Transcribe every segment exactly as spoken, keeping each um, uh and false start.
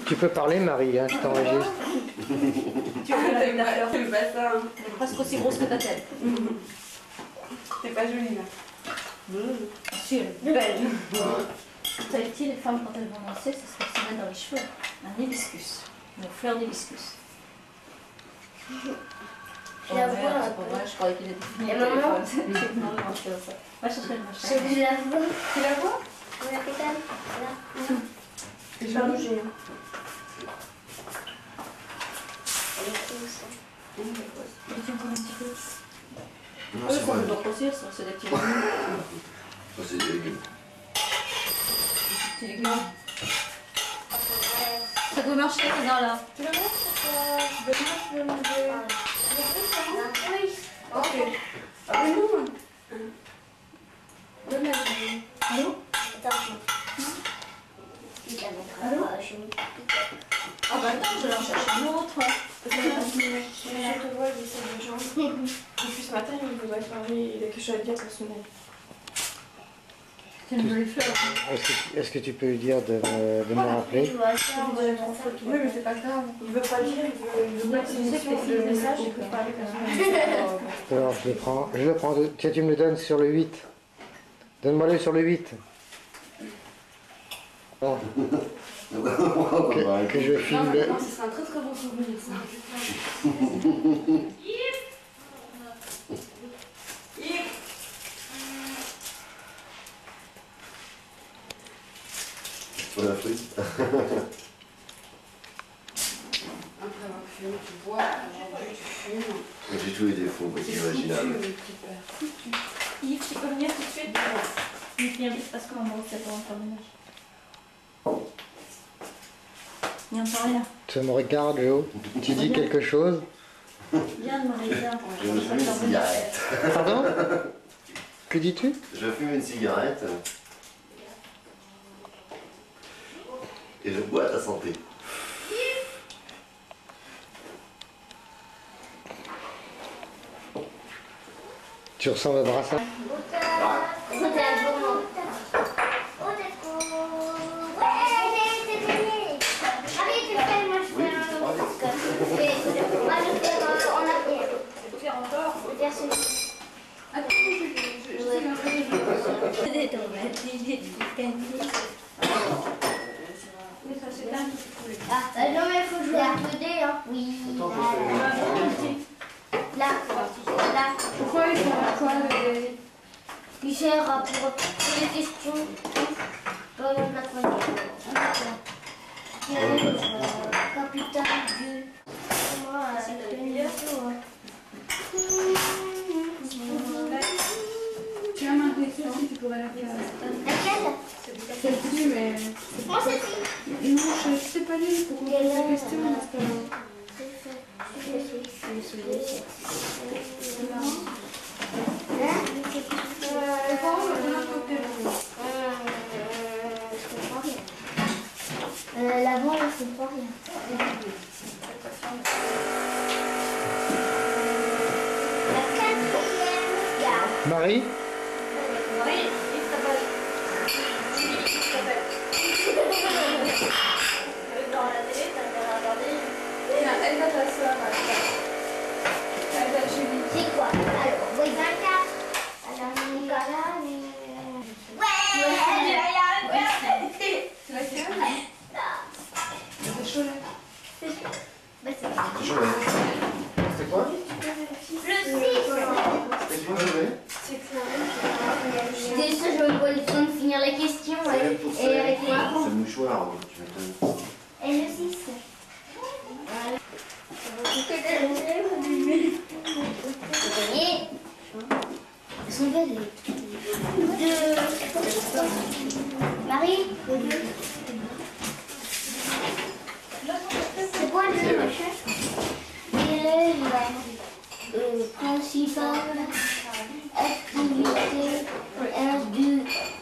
Tu peux parler, Marie, hein, je t'enregistre. Tu veux la tête fleur. C'est pas ça. Hein. Elle est presque aussi grosse que ta tête. C'est pas joli là. Mmh. Si, elle est belle. Vous savez, les femmes, quand elles vont danser, ça se fait se mettre dans les cheveux. Un hibiscus. Une fleur d'hibiscus. Je la vois un c'est pas vrai, je croyais qu'il était fini. Et maman Non, non, je fais ça. Va chercher le machin. Je la vois. Tu la vois? La pétale. Là. C'est joli. Elle est cool ça. Et tu encore un petit peu. Non, Eux, c'est ça moi. peut pas grossir, ça, c'est des petits légumes. Ça, c'est des légumes. Des petits légumes. Ça doit marcher, là, là. Tu la vois? Demain, je vais manger. Oui. Ok. Ah mais non. Demain, je vais. Allô? Attends. Je la mettrai pas chez nous. Ah bah attends, je vais en chercher une autre. Je te vois, j'essaie de gens. Depuis ce matin, il voudrait parler, il a quelque chose à dire personnel. C'est une jolie fleur. Est-ce que, est-ce que tu peux lui dire de, me- de me rappeler? Tu vois ça, on va faire ça. Oui, mais c'est pas grave. Il veut pas dire, il veut, il veut pas Tu sais que tes filles, de le message, message, il peut parler personnellement. Alors, je le prends. Je le prends. Tiens, tu me le donnes sur le huit. Donne-moi-le sur le huit. Oh, que, que je Non, filme mais le... non, ce serait un très très bon souvenir ça. Pour la frite. Après avoir fumé, tu bois, avoir bu, tu fumes. J'ai tous les défauts, mais c'est C'est foutu, imaginable. le petit père. Yves, tu peux venir tout de suite? Yves, viens vite parce que maman, c'est pour faire le ménage. Il n'y a pas rien. Tu me regardes, Jo. Tu dis quelque chose? Viens de Marie, viens. Je me fume une cigarette. Pardon? Que dis-tu? Je fume une cigarette. Et je bois à ta santé. Tu ressembles à Brassard? Ah, bah non, mais il faut jouer à deux D, hein. Oui. Là, là. Pourquoi ils font quoi les... Michel, pour pour les questions. Dans le plat Capitaine du. Moi, c'est le bientôt. Tu as ma question si tu pourrais la faire. Laquelle? Celle-ci, mais... Moi, celle-ci. Non, je ne sais pas lire pour comprendre la question. parce que- Les parents me donnent un côté. Euh, l'avant, là, c'est pas rien. La quatrième garde. Marie? Oui, il s'appelle. Dans la télé, t'as bien regardé. Tiens, elle va ta soeur. Elle va Julie. C'est quoi? Alors, oui, vingt-quatre. Alors, Nicolas, mais... Ouais, C'est laquelle? C'est Cholet. Bah, c'est C'est chaud, hein. C'est quoi? le six. C'est quoi, Joël? J'étais sûre que je me le temps de finir les questions C'est et, même pour ça. et avec les C'est le mouchoir, tu m'étonnes. Et le six. Ils sont belles. Deux. Marie, le deux. C'est quoi le deux, machin? Élève euh, principal, activité, indu,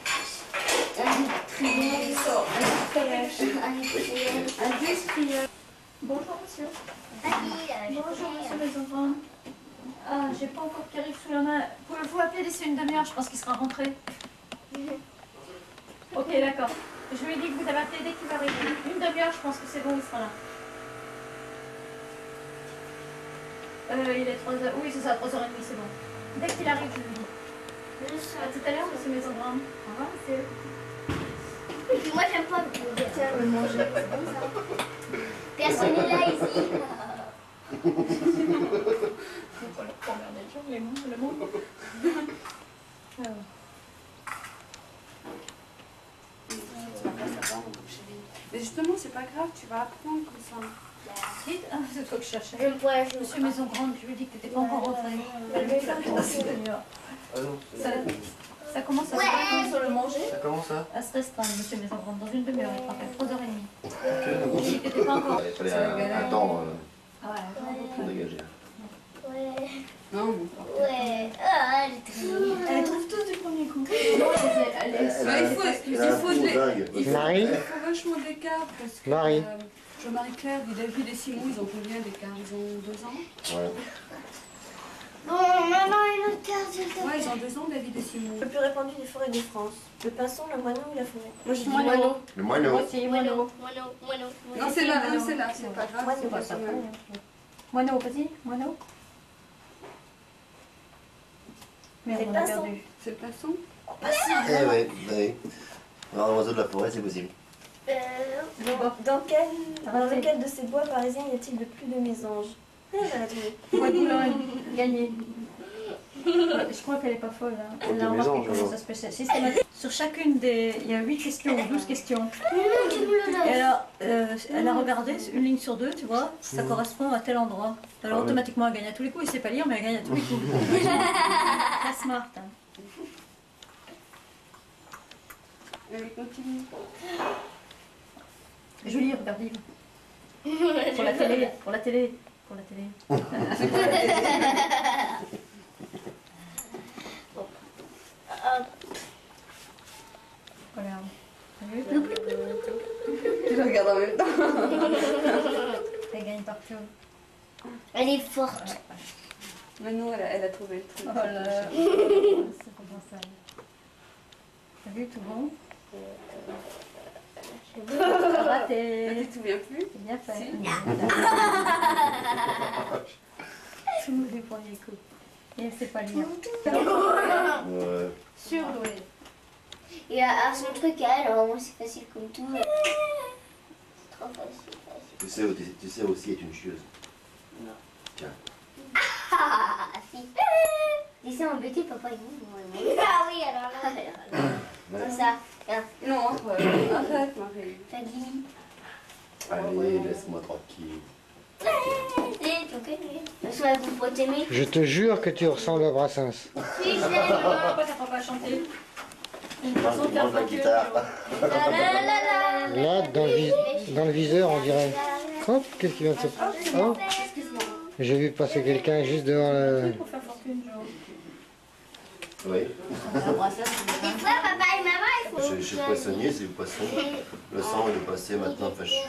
industriel, industriel, Industriel. Bonjour, monsieur. Bonjour, Bonjour, monsieur, les enfants. Ah, j'ai pas encore qui arrive sous la main. Pouvez-vous appeler d'ici une demi-heure? Je pense qu'il sera rentré. Ok, d'accord. Je lui ai dit que vous avez appelé dès qu'il va arriver. Une demi-heure, je pense que c'est bon, il sera là. Euh, il est trois heures. Oui, c'est ça, trois heures trente, c'est bon. Dès qu'il arrive, je lui dis. À tout à l'heure, monsieur Mésogramme. Au revoir, monsieur. Moi, j'aime pas le Tiens, le manger. Personne n'est là ici. C'est pas la première des gens, les mondes, le monde. Alors. Mais justement, c'est pas grave, tu vas apprendre comme ça. Vite, ah, c'est toi que je cherchais. J'aime pas jouer. Monsieur Maison Grande, je lui ai dit que t'étais pas encore rentré. Elle lui a fait un c'est une demi-heure. Ah non, c'est- Ça, ça commence à se Ouais. restreindre sur le manger. Ça commence ça? À se restreindre, monsieur Maison Grande, dans une demi-heure, il rappelle trois heures trente. Ok, Je lui ai dit que t'étais pas encore. Il fallait un, un temps euh, Ah ouais, pour dégager. Ouais. Non, Ouais. Ah, elle est très. elle trouve tout du premier coup. Non, elle est. Elle est Elle a- il faut, elle il a un faut, coup de- dingue. il faut, Marie il faut vachement d'écart parce que Marie. euh, Jean-Marie-Claire, David et Simon, ils ont combien d'écart? Ils ont deux ans? Ouais. Bon, maman, une autre carte, s'il te plaît. Ouais, ils ont deux ans, David et Simon. Le plus répandu des forêts de France. Le pinson, le moineau ou la forêt? Moi, je dis Moineau. moineau. Le moineau. Moi aussi, moineau. Moineau, moineau. Non, c'est là, non, c'est là, c'est pas grave. C'est c'est pas pas ça. grave. Moineau, vas-y, moineau. Merde, C'est on a pas perdu. C'est le pinson? Eh ouais, oui. Alors, l'oiseau de la forêt, c'est possible. Euh, dans, dans quel, dans Raté. lequel de ces bois parisiens y a-t-il de plus de mésanges? Ah, j'ai la trouvé. Bois de Boulogne, gagné. Je crois qu'elle est pas folle. Hein. Elle a Des remarqué mésanges, comment alors. ça se passait. Systématique. Sur chacune des. Il y a huit questions ou douze questions. Non, tu me le Et donnes. alors, euh, elle a regardé une ligne sur deux, tu vois, ça correspond à tel endroit. Alors Ah ouais. automatiquement, elle gagne à tous les coups. Il sait pas lire, mais elle gagne à tous les coups. Très smart. Hein. Allez, continue. Julie, regarde livre. Pour la télé, pour la télé, pour la télé. Regarde. T'as vu? Tu le regardes en même temps. Elle gagne partout. Elle est forte. Manon, elle a, elle a trouvé le truc. Oh là là. C'est pas bon ça. T'as vu, tout bon? Raté. Tu te souviens plus? C'est bien fait. Si. Tous les premiers coups. Et elle sait pas lire. Ouais. Sur Loué. Et à son truc à elle, alors moi c'est facile comme tout. C'est trop facile, facile. Tu sais, tu, tu sais aussi être une chieuse. Non. Tiens. Ah, si. Dis ça embêté, papa, il dit. Ah oui, alors là. Comme ça. Regarde, Non, arrête, arrête, Marie. ça glisse. Allez, laisse-moi tranquille. Et tu connais. Parce que vous pouvez t'aimer. Je te jure que tu ressembles à Brassens. Si, je l'aime. Pourquoi t'apprends pas à chanter? Une façon de faire Demande la fortune. guitare. La la la la. Là, dans le, vis- dans le viseur, on dirait. Hop, qu'est-ce qui vient de se passer? Oh, j'ai vu passer quelqu'un juste devant le. Pour faire fortune, genre. Oui. Des fois, papa et maman, ils font. Je, je suis poissonnier, c'est le poisson. Le sang, il est passé maintenant. Enfin, je-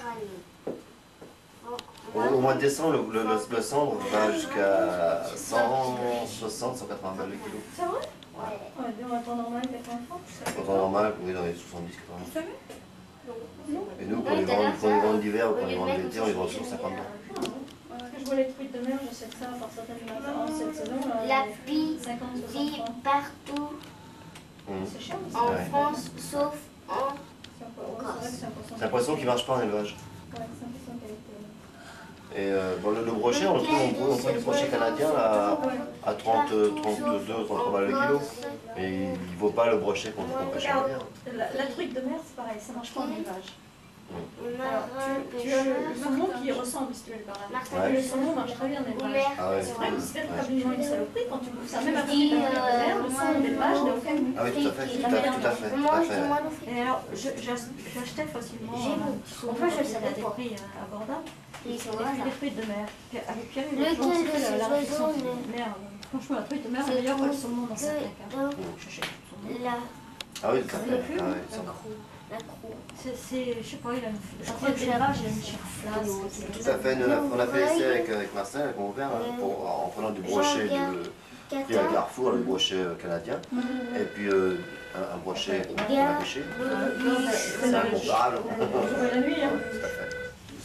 au, au mois de décembre, le, le, le, le sang va jusqu'à cent soixante, cent quatre-vingts balles le kilo. C'est vrai? Ouais, deux en temps normal, quatre-vingts francs. En temps normal, oui, dans les soixante-dix, quatre-vingts. Vous savez? Non. Et nous, pour les ventes, pour les ventes d'hiver ou pour les ventes d'été, on les vend toujours cinquante balles. Parce que je vois les trucs de mer, je sais que ça, par certaines en cette saison, là, La vie cinquante, vit soixante francs. partout Hum. C'est cher aussi. en Ouais. France, sauf en. C'est un peu- ouais, c'est vrai que c'est un poisson. C'est un poisson qui marche pas en élevage. Ouais, c'est un poisson qualité. Et euh, bon, le, le brochet, on le trouve, on trouve, on trouve du brochet canadien là, à trente, trente-deux, trente-trois balles le kilo. Mais il ne vaut pas le brochet qu'on qu'on pêche en mer. La, la truite de mer, c'est pareil, ça marche pas en élevage. Alors, Marin, tu, tu as le, le pêcheur, saumon qui ressemble, si tu veux le pareil. Martin Ouais. Le saumon marche très bien en élevage. Omer. Ah ouais. C'est vrai que c'est véritablement une saloperie quand tu bouffes ça, même après Dis, la mer, euh, le saumon d'élevage n'a aucun goût. Ah oui, tout à fait, tout à fait, tout à fait. Tout à Moi, fait. dis-moi le frites. Et alors, je- j'ach- j'achetais facilement. J'ai euh, mon petit saumon, Enfin, je je le savais à savais des pas. prix euh, abordables. Ils Et sont puis là. des truites de mer. Puis avec Pierre, il Lequel a toujours de fait ces la la réflexion. oiseaux ne- Merde, franchement, la truite de mer, C'est meilleure que le tout saumon dans certains cas. Dans J'achète le saumon. la, Ah oui, tout à fait. Ah ouais, ça- la croix. C'est, c'est- je sais pas, il a une. Je crois que l'élevage, il a une chair flasque. Tout à fait. Nous, on a- on a fait l'essai avec, avec Marcel, avec mon père, hein, pour- en prenant du brochet de, pris à quatorze. Carrefour, le brochet euh, canadien. Et puis, euh, un, un brochet qu'on a Regarde. pêché. Le C'est incomparable. jouer la nuit, hein. Tout à fait.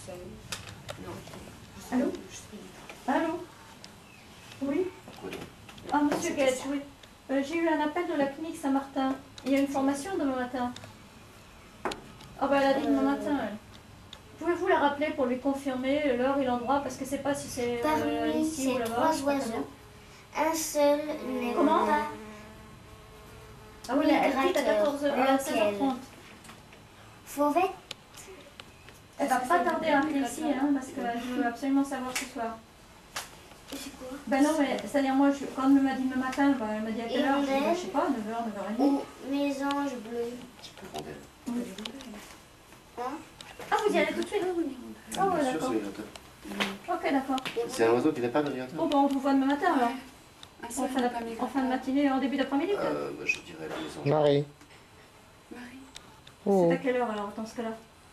Allô? Allô? Oui? Ah, monsieur Guette, oui. Euh, J'ai eu un appel de la clinique Saint-Martin. Il y a une formation demain matin. Ah bah elle a dit demain matin, elle. Pouvez-vous la rappeler pour lui confirmer l'heure et l'endroit parce que c'est pas si c'est euh, Parmi ici ces ou là-bas. trois je sais pas très bien. oiseaux, un seul n'est Comment pas Ah oui, elle quitte à quatorze heures, à seize heures trente. fauvette. Elle va pas tarder à arriver ici, hein, parce qu'elle veut absolument savoir ce soir. C'est quoi? Ben non, mais c'est-à-dire moi, je, quand elle m'a dit demain matin, ben, elle m'a dit à quelle heure? Je dis, ben, Hirondelle. je sais pas, neuf heures, neuf heures trente. Ou mésange bleu. Rondelle. Ah, vous y allez tout de suite? Ah ouais, Bien sûr, d'accord. c'est l'irrigateur. Ok, d'accord. C'est un oiseau qui n'est pas d'irrigateur. Bon, ben on vous voit demain matin alors. Ah, En fin, de, en fin de matinée, en début d'après-midi peut-être. Euh, bah, je dirais la maison. Marie. Marie. Oh. C'est à quelle heure alors dans ce cas-là?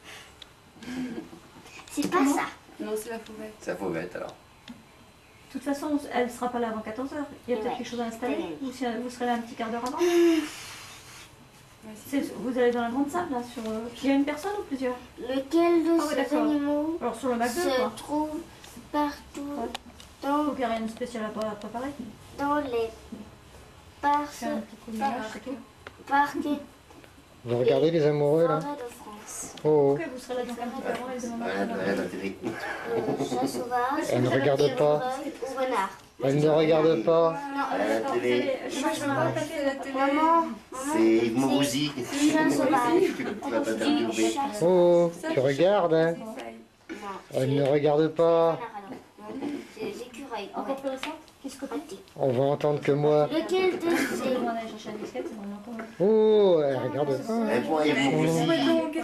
C'est pas ça. Non, c'est la fauvette. C'est la fauvette alors. De toute façon, elle ne sera pas là avant quatorze heures. Il y a peut-être Ouais. quelque chose à installer. Ou si vous serez là un petit quart d'heure avant. Ouais, c'est- C'est- Vous allez dans la grande salle là sur. euh, Il y a une personne ou plusieurs? Lequel de Ah oui, ces d'accord. animaux Alors sur le McDo se quoi. trouve partout Ouais. dans, Donc il n'y a rien de spécial à pas- à préparer. dans les parcs, C'est un petit coup de ménage, c'est tout. parcs Vous regardez les amoureux là? forêts de France. Oh. Ok, vous serez là dans un petit avant et demain Rien matin. rien d'intérêt. Euh, chat sauvage. Elle ne regarde pas. chevreuil ou renard. Elle ne regarde pas. Non, À la d'accord, vous télé. allez- moi, je vais me répéter la télé. Maman, C'est Yves Mourouzi. Chien sauvage. Tu vas pas t'interviewer. Chat sauvage. Oh, tu regardes, hein? Non, Elle ne regarde pas. renard, alors. Non, c'est les écureuils. Encore plus récente? Qu'est-ce que Pratique. On va entendre que moi. Lequel de c'est? ces On va aller chercher la disquette, c'est vraiment entendre. Oh, elle regarde pas. Un point à Yves Mourouzi.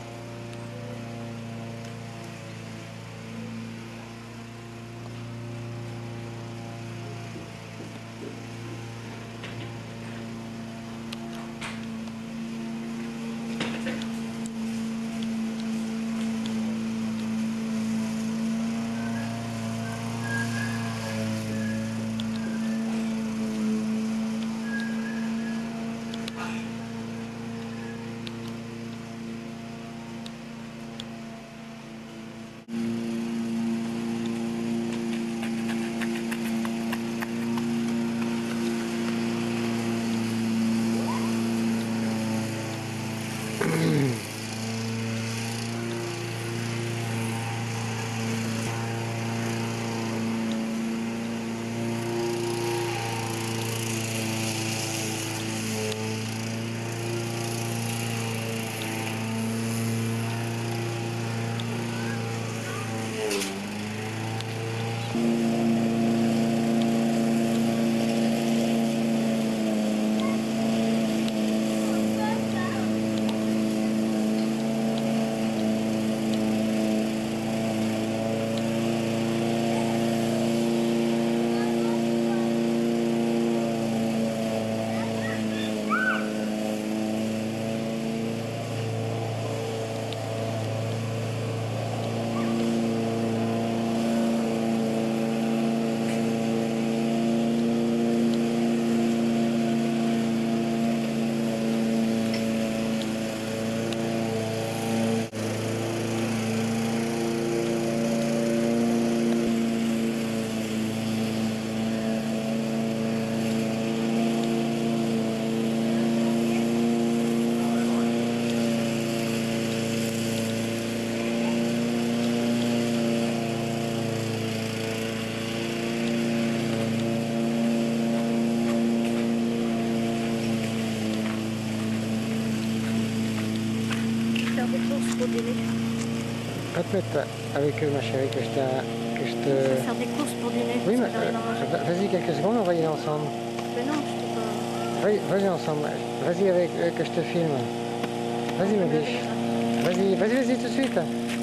Faire des courses pour dîner. Répète avec eux, ma chérie, que je, t'a- que je te... Faire des courses pour dîner. Oui, mais parce que j'arrive à manger. euh, vas-y quelques secondes, on va y aller ensemble. Mais non, je t'ai pas. Vas-y, vas-y ensemble. Vas-y avec eux que je te filme. Vas-y ma biche. Vas-y, vas-y, vas-y tout de suite.